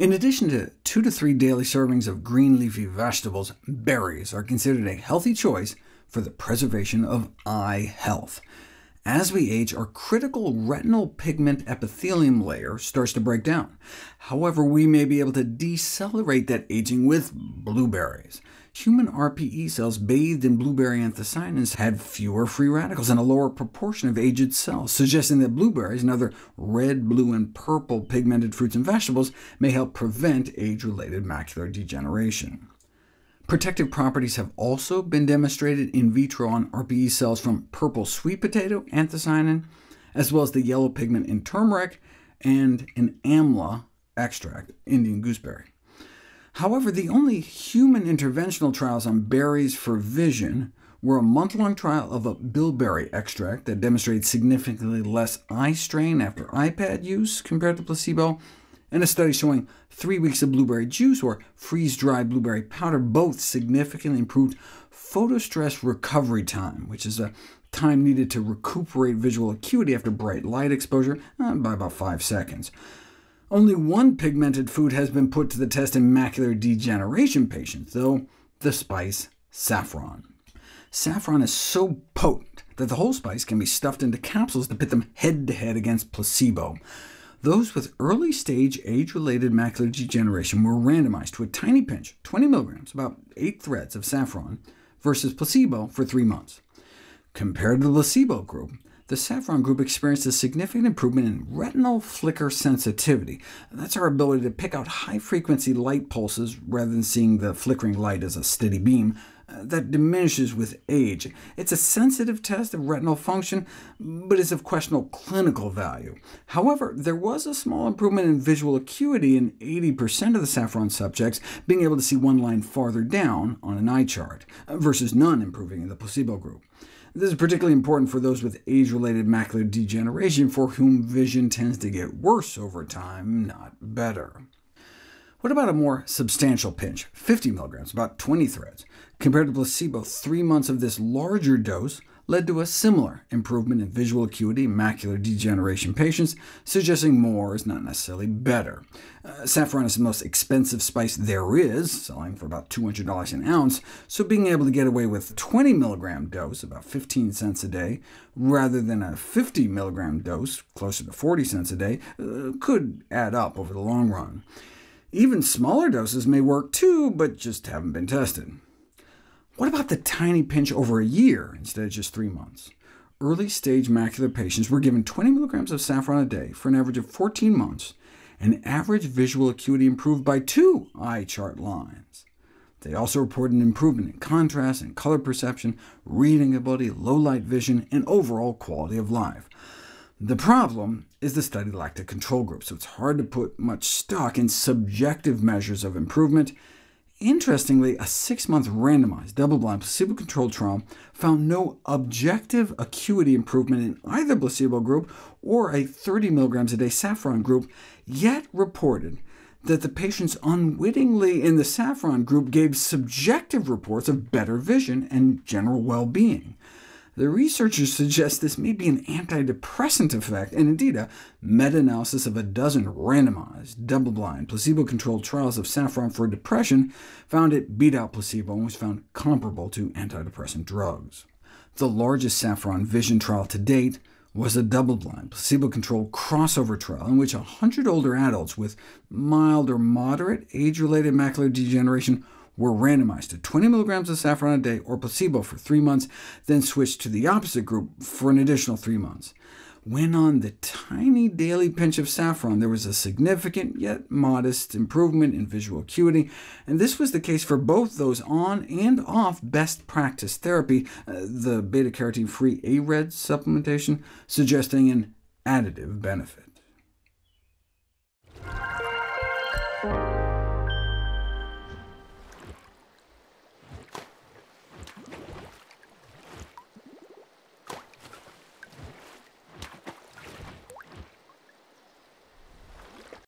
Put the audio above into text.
In addition to 2 to 3 daily servings of green leafy vegetables, berries are considered a healthy choice for the preservation of eye health. As we age, our critical retinal pigment epithelium layer starts to break down. However, we may be able to decelerate that aging with blueberries. Human RPE cells bathed in blueberry anthocyanins had fewer free radicals and a lower proportion of aged cells, suggesting that blueberries and other red, blue, and purple pigmented fruits and vegetables may help prevent age-related macular degeneration. Protective properties have also been demonstrated in vitro on RPE cells from purple sweet potato anthocyanin, as well as the yellow pigment in turmeric, and in amla extract, Indian gooseberry. However, the only human interventional trials on berries for vision were a month-long trial of a bilberry extract that demonstrated significantly less eye strain after iPad use compared to placebo, and a study showing 3 weeks of blueberry juice or freeze-dried blueberry powder both significantly improved photostress recovery time, which is a time needed to recuperate visual acuity after bright light exposure, by about 5 seconds. Only one pigmented food has been put to the test in macular degeneration patients, though, the spice saffron. Saffron is so potent that the whole spice can be stuffed into capsules to pit them head-to-head against placebo. Those with early-stage age-related macular degeneration were randomized to a tiny pinch, 20 mg, about 8 threads of saffron, versus placebo for 3 months. Compared to the placebo group, the saffron group experienced a significant improvement in retinal flicker sensitivity. That's our ability to pick out high-frequency light pulses rather than seeing the flickering light as a steady beam. That diminishes with age. It's a sensitive test of retinal function, but is of questionable clinical value. However, there was a small improvement in visual acuity in 80% of the saffron subjects, being able to see one line farther down on an eye chart, versus none improving in the placebo group. This is particularly important for those with age-related macular degeneration, for whom vision tends to get worse over time, not better. What about a more substantial pinch, 50 mg, about 20 threads? Compared to placebo, 3 months of this larger dose led to a similar improvement in visual acuity in macular degeneration patients, suggesting more is not necessarily better. Saffron is the most expensive spice there is, selling for about $200 an ounce, so being able to get away with a 20 mg dose, about 15 cents a day, rather than a 50 mg dose, closer to 40 cents a day, could add up over the long run. Even smaller doses may work too, but just haven't been tested. What about the tiny pinch over a year instead of just 3 months? Early-stage macular patients were given 20 mg of saffron a day for an average of 14 months, and average visual acuity improved by 2 eye chart lines. They also reported an improvement in contrast and color perception, reading ability, low-light vision, and overall quality of life. The problem is the study lacked a control group, so it's hard to put much stock in subjective measures of improvement. Interestingly, a 6-month randomized, double-blind, placebo-controlled trial found no objective acuity improvement in either placebo group or a 30 mg a day saffron group, yet reported that the patients unwittingly in the saffron group gave subjective reports of better vision and general well-being. The researchers suggest this may be an antidepressant effect, and indeed a meta-analysis of a dozen randomized, double-blind, placebo-controlled trials of saffron for depression found it beat out placebo and was found comparable to antidepressant drugs. The largest saffron vision trial to date was a double-blind, placebo-controlled crossover trial in which 100 older adults with mild or moderate age-related macular degeneration were randomized to 20 mg of saffron a day or placebo for 3 months, then switched to the opposite group for an additional 3 months. When on the tiny daily pinch of saffron, there was a significant yet modest improvement in visual acuity, and this was the case for both those on and off best practice therapy, the beta-carotene-free ARED supplementation, suggesting an additive benefit.